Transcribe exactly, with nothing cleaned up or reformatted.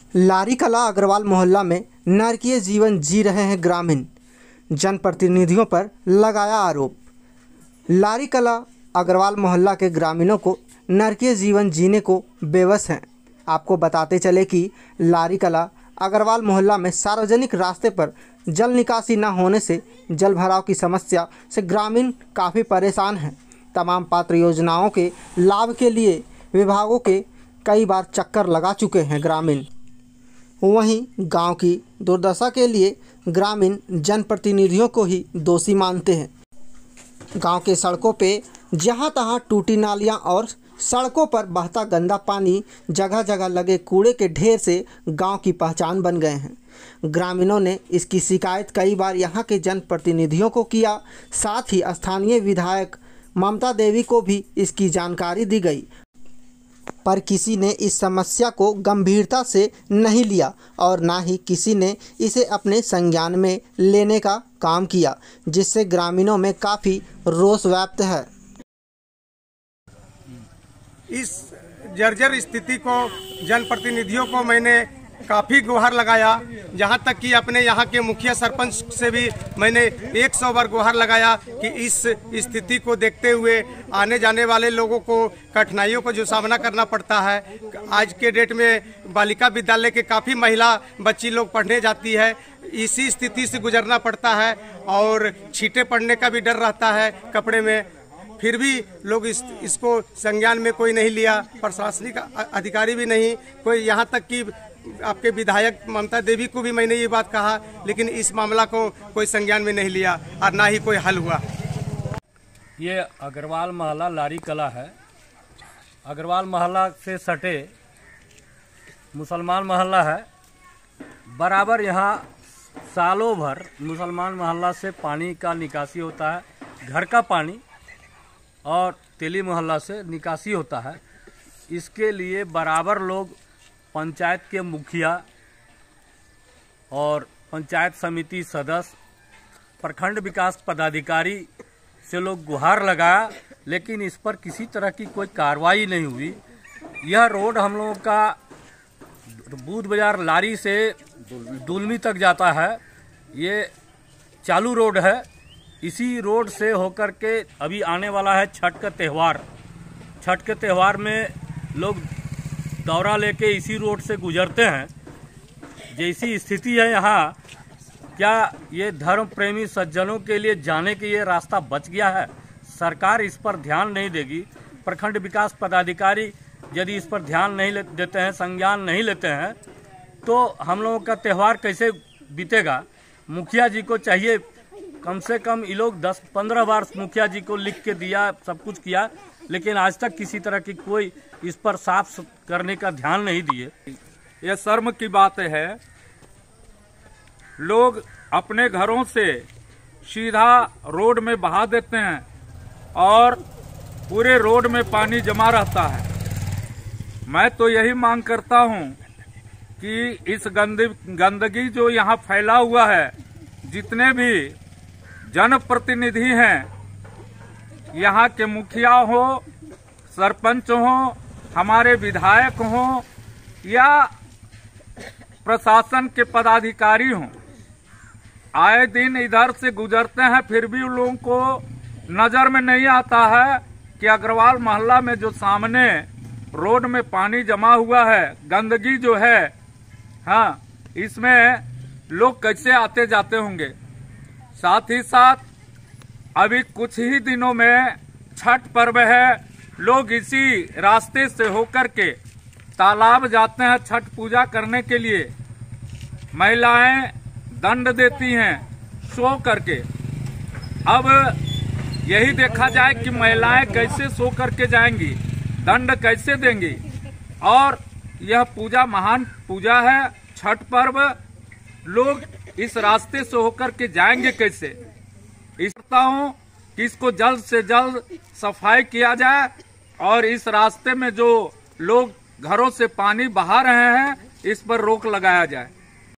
लारी कला अग्रवाल मोहल्ला में नरकीय जीवन जी रहे हैं ग्रामीण, जनप्रतिनिधियों पर लगाया आरोप। लारी कला अग्रवाल मोहल्ला के ग्रामीणों को नरकीय जीवन जीने को बेबस हैं। आपको बताते चले कि लारी कला अग्रवाल मोहल्ला में सार्वजनिक रास्ते पर जल निकासी न होने से जल भराव की समस्या से ग्रामीण काफ़ी परेशान हैं। तमाम पात्र योजनाओं के लाभ के लिए विभागों के कई बार चक्कर लगा चुके हैं ग्रामीण। वहीं गांव की दुर्दशा के लिए ग्रामीण जनप्रतिनिधियों को ही दोषी मानते हैं। गांव के सड़कों पे जहां तहां टूटी नालियां और सड़कों पर बहता गंदा पानी, जगह जगह लगे कूड़े के ढेर से गांव की पहचान बन गए हैं। ग्रामीणों ने इसकी शिकायत कई बार यहां के जनप्रतिनिधियों को किया, साथ ही स्थानीय विधायक ममता देवी को भी इसकी जानकारी दी गई, पर किसी ने इस समस्या को गंभीरता से नहीं लिया और ना ही किसी ने इसे अपने संज्ञान में लेने का काम किया, जिससे ग्रामीणों में काफ़ी रोष व्याप्त है। इस जर्जर स्थिति को जनप्रतिनिधियों को मैंने काफ़ी गुहार लगाया, जहां तक कि अपने यहाँ के मुखिया सरपंच से भी मैंने एक सौ बार गुहार लगाया कि इस स्थिति को देखते हुए आने जाने वाले लोगों को कठिनाइयों को जो सामना करना पड़ता है। आज के डेट में बालिका विद्यालय के काफ़ी महिला बच्ची लोग पढ़ने जाती है, इसी स्थिति से गुजरना पड़ता है और छींटे पड़ने का भी डर रहता है कपड़े में। फिर भी लोग इस इसको संज्ञान में कोई नहीं लिया, प्रशासनिक अधिकारी भी नहीं, कोई यहाँ तक कि आपके विधायक ममता देवी को भी मैंने ये बात कहा, लेकिन इस मामला को कोई संज्ञान में नहीं लिया और ना ही कोई हल हुआ। ये अग्रवाल मोहल्ला लारी कला है। अग्रवाल मोहल्ला से सटे मुसलमान मोहल्ला है। बराबर यहाँ सालों भर मुसलमान मोहल्ला से पानी का निकासी होता है, घर का पानी, और तेली मोहल्ला से निकासी होता है। इसके लिए बराबर लोग पंचायत के मुखिया और पंचायत समिति सदस्य, प्रखंड विकास पदाधिकारी से लोग गुहार लगाया, लेकिन इस पर किसी तरह की कोई कार्रवाई नहीं हुई। यह रोड हम लोगों का बूथ बाजार लारी से दुलमी तक जाता है। ये चालू रोड है। इसी रोड से होकर के अभी आने वाला है छठ का त्यौहार। छठ के त्यौहार में लोग दौरा लेके इसी रोड से गुजरते हैं। जैसी स्थिति है यहाँ, क्या ये धर्म प्रेमी सज्जनों के लिए जाने के ये रास्ता बच गया है? सरकार इस पर ध्यान नहीं देगी। प्रखंड विकास पदाधिकारी यदि इस पर ध्यान नहीं देते हैं, संज्ञान नहीं लेते हैं, तो हम लोगों का त्यौहार कैसे बीतेगा? मुखिया जी को चाहिए, कम से कम ये लोग दस पंद्रह बार मुखिया जी को लिख के दिया, सब कुछ किया, लेकिन आज तक किसी तरह की कोई इस पर साफ करने का ध्यान नहीं दिए। यह शर्म की बात है। लोग अपने घरों से सीधा रोड में बहा देते हैं और पूरे रोड में पानी जमा रहता है। मैं तो यही मांग करता हूं कि इस गंदगी जो यहाँ फैला हुआ है, जितने भी जनप्रतिनिधि हैं, यहाँ के मुखिया हो, सरपंच हो, हमारे विधायक हो या प्रशासन के पदाधिकारी हों, आए दिन इधर से गुजरते हैं, फिर भी उन लोगों को नजर में नहीं आता है कि अग्रवाल मोहल्ला में जो सामने रोड में पानी जमा हुआ है, गंदगी जो है, हाँ, इसमें लोग कैसे आते जाते होंगे। साथ ही साथ अभी कुछ ही दिनों में छठ पर्व है। लोग इसी रास्ते से होकर के तालाब जाते हैं छठ पूजा करने के लिए। महिलाएं दंड देती हैं सो करके। अब यही देखा जाए कि महिलाएं कैसे सो करके जाएंगी, दंड कैसे देंगी। और यह पूजा महान पूजा है, छठ पर्व। लोग इस रास्ते से होकर के जाएंगे कैसे? इस करता हूं कि इसको जल्द से जल्द सफाई किया जाए और इस रास्ते में जो लोग घरों से पानी बहा रहे हैं, इस पर रोक लगाया जाए।